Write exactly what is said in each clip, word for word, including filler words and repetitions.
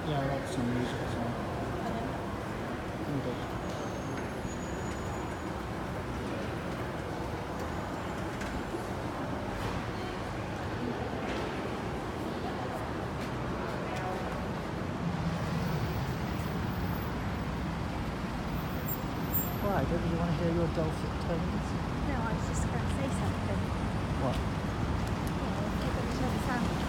Yeah, I like some music as well. Indeed. Why? Don't you want to hear your dulcet tones? No, I was just going to say something. What? Well, you're going to tell the sandwich.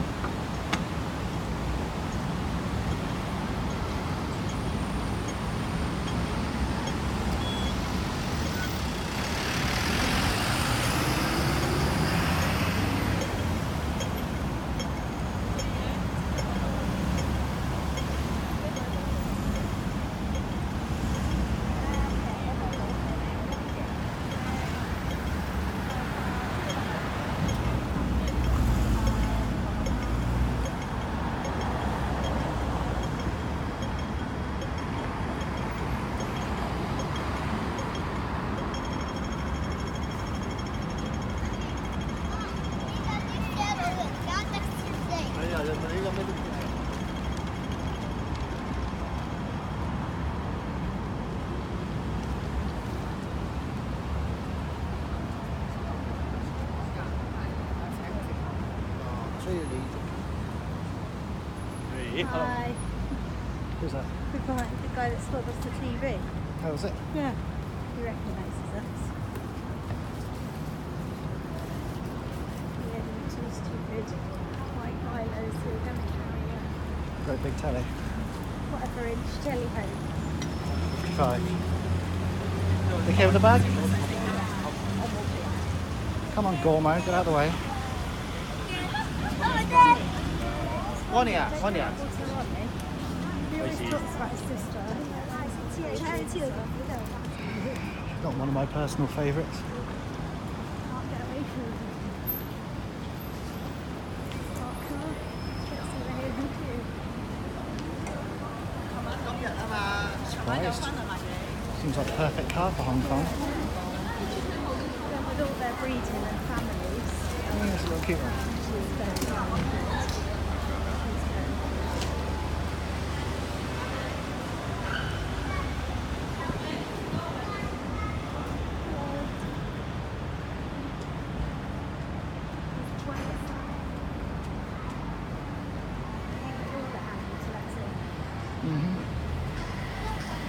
Hi. Who's that? The guy, the guy that sold us the T V. How was it? Yeah. He recognises us. Yeah, you're too stupid. White Milos who are going to carry a Great big telly. whatever inch telephone. Five. They came with the bag? Come on, Gormo, get out of the way. One here, one here. He always talks about his sister. Not one of my personal favourites. Can't get away from him. Park car. Gets away with him too. Surprised. Seems like the perfect car for Hong Kong. Then with all their breeding and families. Yeah, it's a little cute one. She's very